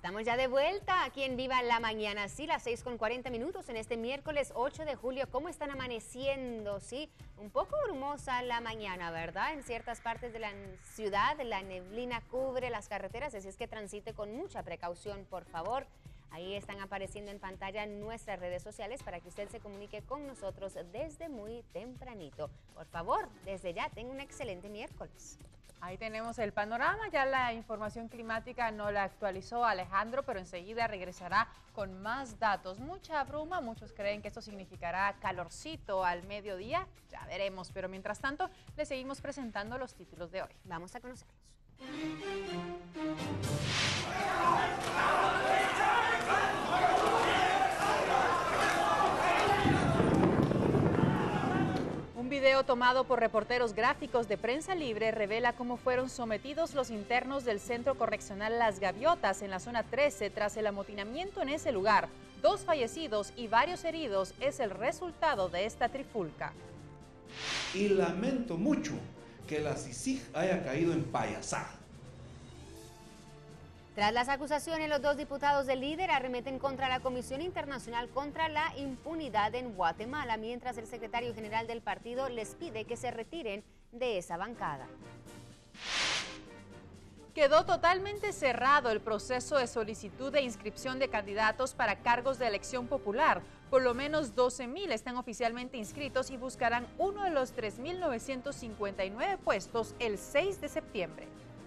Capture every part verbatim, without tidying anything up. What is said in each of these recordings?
Estamos ya de vuelta aquí en Viva la Mañana, sí, las seis con cuarenta minutos en este miércoles ocho de julio. ¿Cómo están amaneciendo? Sí, un poco brumosa la mañana, ¿verdad? En ciertas partes de la ciudad la neblina cubre las carreteras, así es que transite con mucha precaución, por favor. Ahí están apareciendo en pantalla nuestras redes sociales para que usted se comunique con nosotros desde muy tempranito. Por favor, desde ya, tenga un excelente miércoles. Ahí tenemos el panorama, ya la información climática no la actualizó Alejandro, pero enseguida regresará con más datos. Mucha bruma, muchos creen que esto significará calorcito al mediodía, ya veremos, pero mientras tanto le seguimos presentando los títulos de hoy. Vamos a conocerlos. Un video tomado por reporteros gráficos de Prensa Libre revela cómo fueron sometidos los internos del Centro Correccional Las Gaviotas en la zona trece tras el amotinamiento en ese lugar. Dos fallecidos y varios heridos es el resultado de esta trifulca. Y lamento mucho que la CICIG haya caído en payasada. Tras las acusaciones, los dos diputados del líder arremeten contra la Comisión Internacional contra la Impunidad en Guatemala, mientras el secretario general del partido les pide que se retiren de esa bancada. Quedó totalmente cerrado el proceso de solicitud de inscripción de candidatos para cargos de elección popular. Por lo menos doce mil están oficialmente inscritos y buscarán uno de los tres mil novecientos cincuenta y nueve puestos el seis de septiembre.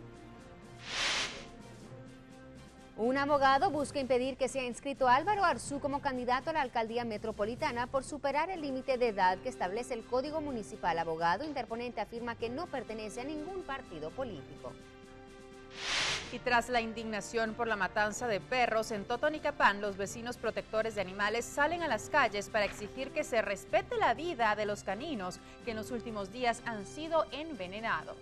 Un abogado busca impedir que sea inscrito Álvaro Arzú como candidato a la alcaldía metropolitana por superar el límite de edad que establece el Código Municipal. Abogado interponente afirma que no pertenece a ningún partido político. Y tras la indignación por la matanza de perros en Totonicapán, los vecinos protectores de animales salen a las calles para exigir que se respete la vida de los caninos que en los últimos días han sido envenenados.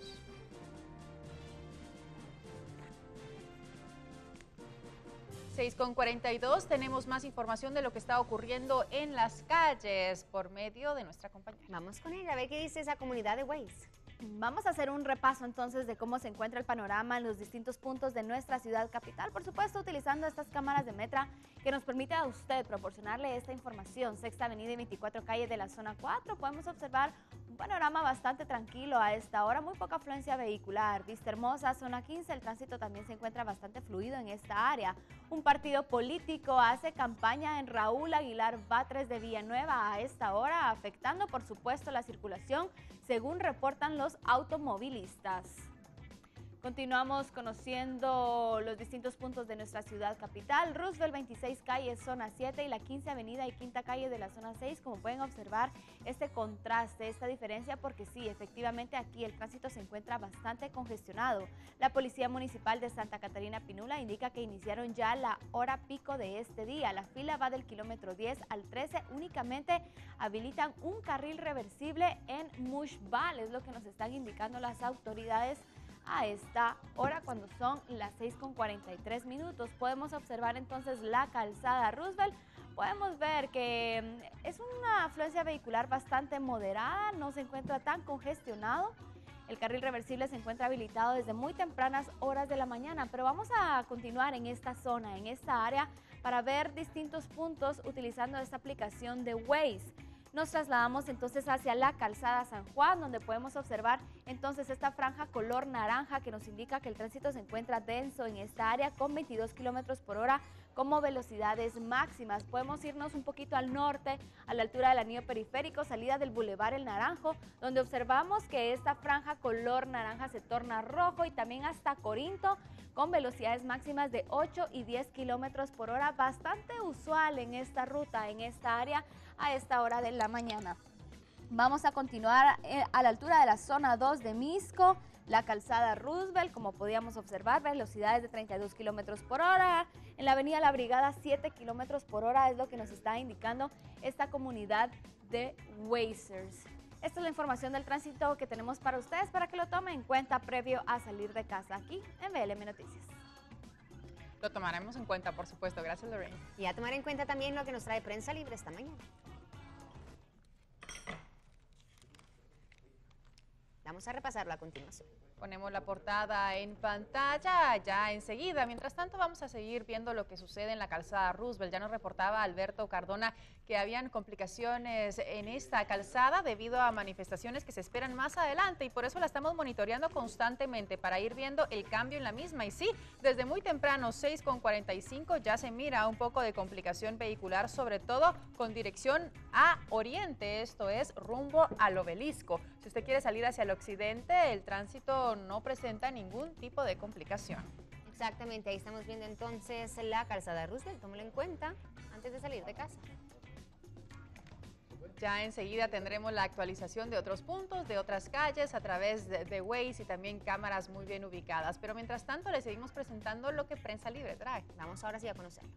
seis con cuarenta y dos, tenemos más información de lo que está ocurriendo en las calles por medio de nuestra compañera. Vamos con ella, a ver qué dice esa comunidad de Waze. Vamos a hacer un repaso entonces de cómo se encuentra el panorama en los distintos puntos de nuestra ciudad capital, por supuesto utilizando estas cámaras de Metra que nos permite a usted proporcionarle esta información. Sexta Avenida y veinticuatro Calle de la zona cuatro, podemos observar un panorama bastante tranquilo a esta hora, muy poca afluencia vehicular. Vista Hermosa, zona quince, el tránsito también se encuentra bastante fluido en esta área. Un partido político hace campaña en Raúl Aguilar Batres de Villanueva a esta hora, afectando por supuesto la circulación, según reportan los automovilistas. Continuamos conociendo los distintos puntos de nuestra ciudad capital. Roosevelt veintiséis Calle, zona siete y la quince Avenida y quinta Calle de la zona seis. Como pueden observar, este contraste, esta diferencia, porque sí, efectivamente aquí el tránsito se encuentra bastante congestionado. La Policía Municipal de Santa Catarina Pinula indica que iniciaron ya la hora pico de este día. La fila va del kilómetro diez al trece. Únicamente habilitan un carril reversible en Mushbal, es lo que nos están indicando las autoridades a esta hora cuando son las seis con cuarenta y tres minutos. Podemos observar entonces la calzada Roosevelt. Podemos ver que es una afluencia vehicular bastante moderada, no se encuentra tan congestionado. El carril reversible se encuentra habilitado desde muy tempranas horas de la mañana, pero vamos a continuar en esta zona, en esta área, para ver distintos puntos utilizando esta aplicación de Waze. Nos trasladamos entonces hacia la calzada San Juan, donde podemos observar entonces esta franja color naranja que nos indica que el tránsito se encuentra denso en esta área con veintidós kilómetros por hora como velocidades máximas. Podemos irnos un poquito al norte, a la altura del anillo periférico, salida del Boulevard El Naranjo, donde observamos que esta franja color naranja se torna rojo, y también hasta Corinto, con velocidades máximas de ocho y diez kilómetros por hora, bastante usual en esta ruta, en esta área, a esta hora de la mañana. Vamos a continuar a la altura de la zona dos de Misco, la calzada Roosevelt, como podíamos observar, velocidades de treinta y dos kilómetros por hora. En la avenida La Brigada, siete kilómetros por hora es lo que nos está indicando esta comunidad de Wazers. Esta es la información del tránsito que tenemos para ustedes, para que lo tomen en cuenta previo a salir de casa aquí en V L M Noticias. Lo tomaremos en cuenta, por supuesto. Gracias, Lorraine. Y a tomar en cuenta también lo que nos trae Prensa Libre esta mañana. Vamos a repasarlo a continuación. Ponemos la portada en pantalla ya enseguida. Mientras tanto, vamos a seguir viendo lo que sucede en la calzada Roosevelt. Ya nos reportaba Alberto Cardona que habían complicaciones en esta calzada debido a manifestaciones que se esperan más adelante y por eso la estamos monitoreando constantemente para ir viendo el cambio en la misma. Y sí, desde muy temprano, seis con cuarenta y cinco, ya se mira un poco de complicación vehicular, sobre todo con dirección a oriente, esto es rumbo al Obelisco. Si usted quiere salir hacia el occidente, el tránsito no presenta ningún tipo de complicación. Exactamente, ahí estamos viendo entonces la calzada Roosevelt, tómelo en cuenta antes de salir de casa. Ya enseguida tendremos la actualización de otros puntos, de otras calles, a través de, de Waze y también cámaras muy bien ubicadas. Pero mientras tanto, les seguimos presentando lo que Prensa Libre trae. Vamos ahora sí a conocerlo.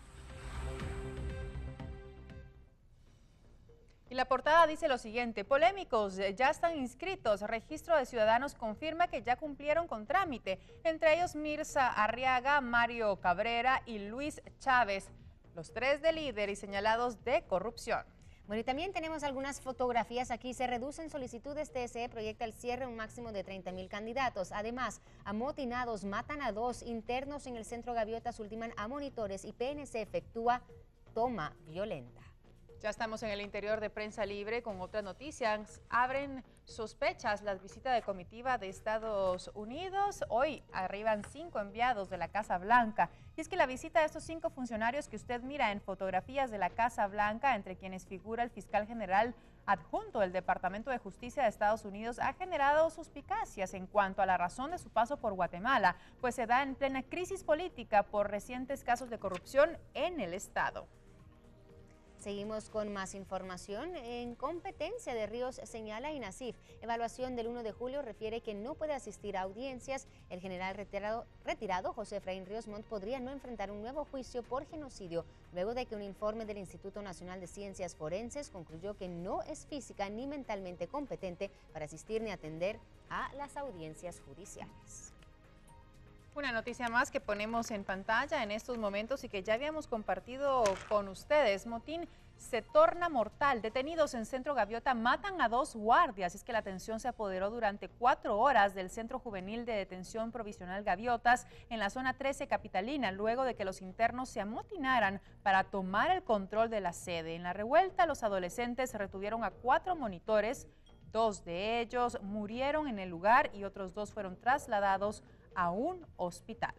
Y la portada dice lo siguiente: polémicos, ya están inscritos. Registro de Ciudadanos confirma que ya cumplieron con trámite. Entre ellos Mirza Arriaga, Mario Cabrera y Luis Chávez, los tres de líder y señalados de corrupción. Bueno, y también tenemos algunas fotografías aquí. Se reducen solicitudes. T S E proyecta el cierre un máximo de treinta mil candidatos. Además, amotinados matan a dos internos en el centro Gaviotas, ultiman a monitores y P N C efectúa toma violenta. Ya estamos en el interior de Prensa Libre con otras noticias. Abren sospechas la visita de comitiva de Estados Unidos. Hoy arriban cinco enviados de la Casa Blanca. Y es que la visita de estos cinco funcionarios que usted mira en fotografías de la Casa Blanca, entre quienes figura el fiscal general adjunto del Departamento de Justicia de Estados Unidos, ha generado suspicacias en cuanto a la razón de su paso por Guatemala, pues se da en plena crisis política por recientes casos de corrupción en el estado. Seguimos con más información. En competencia de Ríos señala INASIF. Evaluación del uno de julio refiere que no puede asistir a audiencias. El general retirado, retirado José Efraín Ríos Montt podría no enfrentar un nuevo juicio por genocidio luego de que un informe del Instituto Nacional de Ciencias Forenses concluyó que no es física ni mentalmente competente para asistir ni atender a las audiencias judiciales. Una noticia más que ponemos en pantalla en estos momentos y que ya habíamos compartido con ustedes. Motín se torna mortal. Detenidos en Centro Gaviota matan a dos guardias. Es que la tensión se apoderó durante cuatro horas del Centro Juvenil de Detención Provisional Gaviotas en la zona trece capitalina, luego de que los internos se amotinaran para tomar el control de la sede. En la revuelta, los adolescentes retuvieron a cuatro monitores. Dos de ellos murieron en el lugar y otros dos fueron trasladados a un hospital.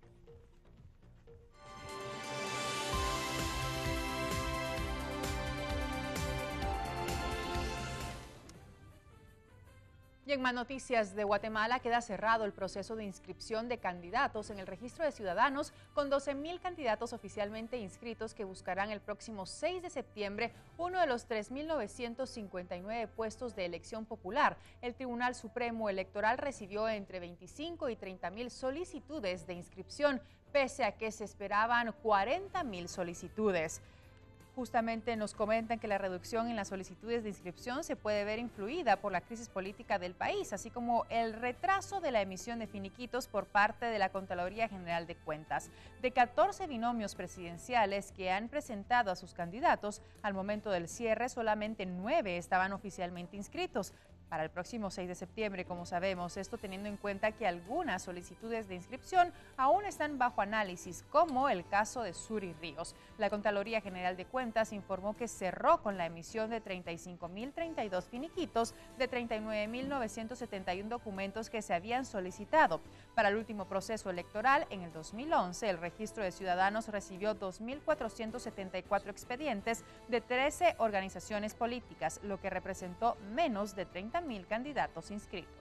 Y en más noticias de Guatemala, queda cerrado el proceso de inscripción de candidatos en el registro de ciudadanos con doce mil candidatos oficialmente inscritos que buscarán el próximo seis de septiembre uno de los tres mil novecientos cincuenta y nueve puestos de elección popular. El Tribunal Supremo Electoral recibió entre veinticinco y treinta mil solicitudes de inscripción, pese a que se esperaban cuarenta mil solicitudes. Justamente nos comentan que la reducción en las solicitudes de inscripción se puede ver influida por la crisis política del país, así como el retraso de la emisión de finiquitos por parte de la Contraloría General de Cuentas. De catorce binomios presidenciales que han presentado a sus candidatos, al momento del cierre solamente nueve estaban oficialmente inscritos. Para el próximo seis de septiembre, como sabemos, esto teniendo en cuenta que algunas solicitudes de inscripción aún están bajo análisis, como el caso de Suri Ríos. La Contraloría General de Cuentas informó que cerró con la emisión de treinta y cinco mil treinta y dos finiquitos de treinta y nueve mil novecientos setenta y uno documentos que se habían solicitado. Para el último proceso electoral, en el dos mil once, el Registro de Ciudadanos recibió dos mil cuatrocientos setenta y cuatro expedientes de trece organizaciones políticas, lo que representó menos de treinta mil candidatos inscritos.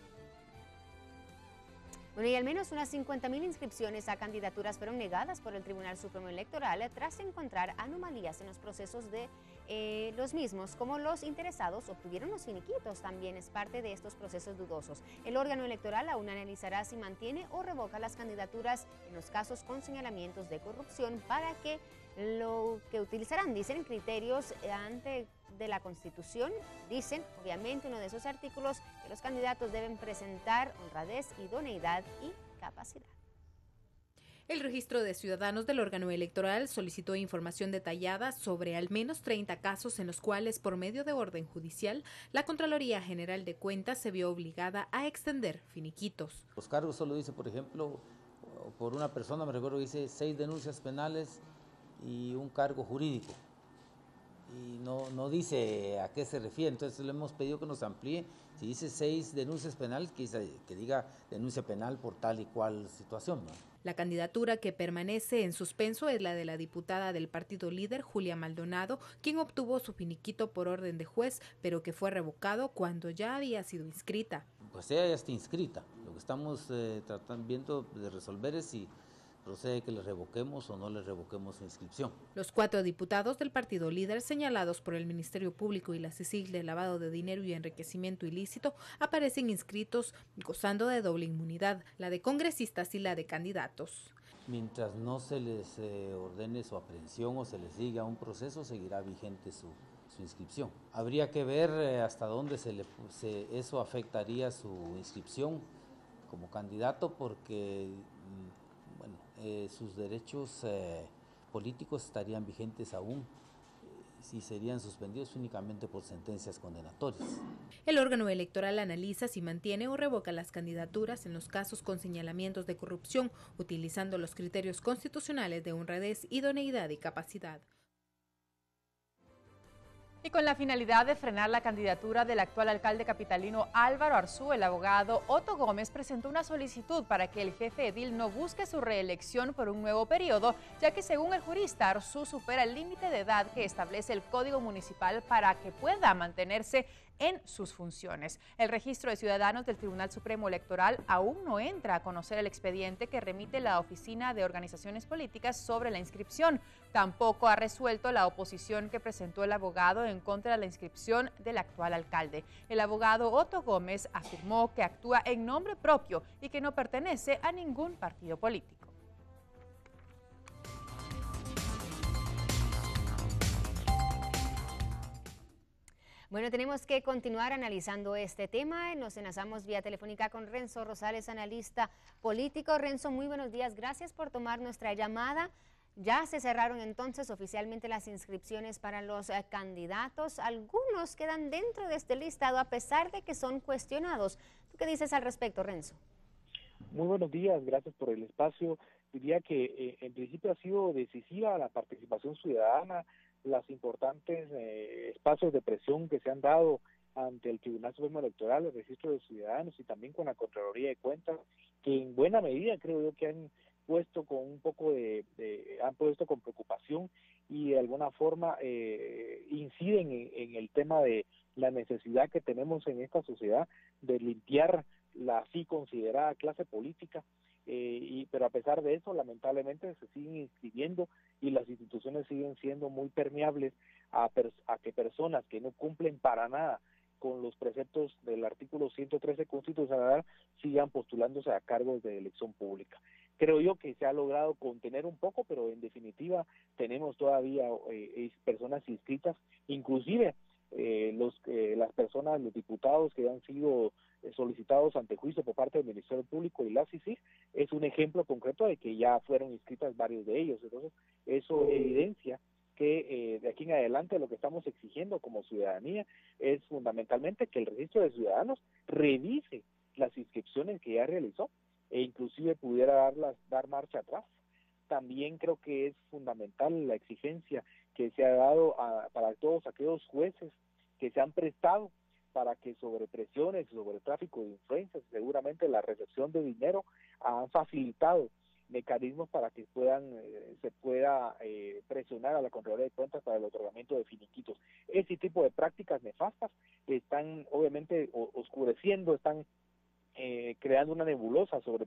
Bueno, y al menos unas cincuenta mil inscripciones a candidaturas fueron negadas por el Tribunal Supremo Electoral tras encontrar anomalías en los procesos de eh, los mismos, como los interesados obtuvieron los finiquitos, también es parte de estos procesos dudosos. El órgano electoral aún analizará si mantiene o revoca las candidaturas en los casos con señalamientos de corrupción para que lo que utilizarán, dicen, criterios ante de la Constitución. Dicen, obviamente, uno de esos artículos que los candidatos deben presentar honradez, idoneidad y capacidad. El registro de ciudadanos del órgano electoral solicitó información detallada sobre al menos treinta casos en los cuales, por medio de orden judicial, la Contraloría General de Cuentas se vio obligada a extender finiquitos. Los cargos solo dice, por ejemplo, por una persona, me recuerdo que dice seis denuncias penales y un cargo jurídico. Y no, no dice a qué se refiere, entonces le hemos pedido que nos amplíe. Si dice seis denuncias penales, que, que diga denuncia penal por tal y cual situación, ¿no? La candidatura que permanece en suspenso es la de la diputada del partido líder, Julia Maldonado, quien obtuvo su finiquito por orden de juez, pero que fue revocado cuando ya había sido inscrita. Pues ella ya está inscrita. Lo que estamos eh, tratando, viendo de resolver es si procede que le revoquemos o no le revoquemos su inscripción. Los cuatro diputados del partido líder señalados por el Ministerio Público y la CICIG de lavado de dinero y enriquecimiento ilícito aparecen inscritos gozando de doble inmunidad, la de congresistas y la de candidatos. Mientras no se les eh, ordene su aprehensión o se les siga un proceso, seguirá vigente su, su inscripción. Habría que ver eh, hasta dónde se le, se, eso afectaría su inscripción como candidato, porque bueno, eh, sus derechos eh, políticos estarían vigentes aún eh, si serían suspendidos únicamente por sentencias condenatorias. El órgano electoral analiza si mantiene o revoca las candidaturas en los casos con señalamientos de corrupción, utilizando los criterios constitucionales de honradez, idoneidad y capacidad. Y con la finalidad de frenar la candidatura del actual alcalde capitalino Álvaro Arzú, el abogado Otto Gómez presentó una solicitud para que el jefe edil no busque su reelección por un nuevo periodo, ya que según el jurista Arzú supera el límite de edad que establece el Código Municipal para que pueda mantenerse en sus funciones. El registro de ciudadanos del Tribunal Supremo Electoral aún no entra a conocer el expediente que remite la Oficina de Organizaciones Políticas sobre la inscripción. Tampoco ha resuelto la oposición que presentó el abogado en contra de la inscripción del actual alcalde. El abogado Otto Gómez afirmó que actúa en nombre propio y que no pertenece a ningún partido político. Bueno, tenemos que continuar analizando este tema. Nos enlazamos vía telefónica con Renzo Rosales, analista político. Renzo, muy buenos días. Gracias por tomar nuestra llamada. Ya se cerraron entonces oficialmente las inscripciones para los eh, candidatos. Algunos quedan dentro de este listado a pesar de que son cuestionados. ¿Tú qué dices al respecto, Renzo? Muy buenos días, gracias por el espacio. Diría que eh, en principio ha sido decisiva la participación ciudadana, los importantes eh, espacios de presión que se han dado ante el Tribunal Supremo Electoral, el registro de ciudadanos y también con la Contraloría de Cuentas, que en buena medida creo yo que han puesto con un poco de, de han puesto con preocupación y de alguna forma eh, inciden en, en el tema de la necesidad que tenemos en esta sociedad de limpiar la así considerada clase política. Eh, y, pero a pesar de eso, lamentablemente se siguen inscribiendo y las instituciones siguen siendo muy permeables a, per, a que personas que no cumplen para nada con los preceptos del artículo ciento trece constitucional sigan postulándose a cargos de elección pública. Creo yo que se ha logrado contener un poco, pero en definitiva tenemos todavía eh, personas inscritas, inclusive eh, los eh, las personas, los diputados que han sido solicitados ante juicio por parte del Ministerio Público y la CICIG, es un ejemplo concreto de que ya fueron inscritas varios de ellos. Entonces, eso evidencia que eh, de aquí en adelante lo que estamos exigiendo como ciudadanía es fundamentalmente que el registro de ciudadanos revise las inscripciones que ya realizó e inclusive pudiera darlas, dar marcha atrás. También creo que es fundamental la exigencia que se ha dado a, para todos aquellos jueces que se han prestado para que sobre presiones, sobre tráfico de influencias, seguramente la recepción de dinero han facilitado mecanismos para que puedan eh, se pueda eh, presionar a la Contraloría de Cuentas para el otorgamiento de finiquitos. Ese tipo de prácticas nefastas están obviamente o, oscureciendo, están eh, creando una nebulosa sobre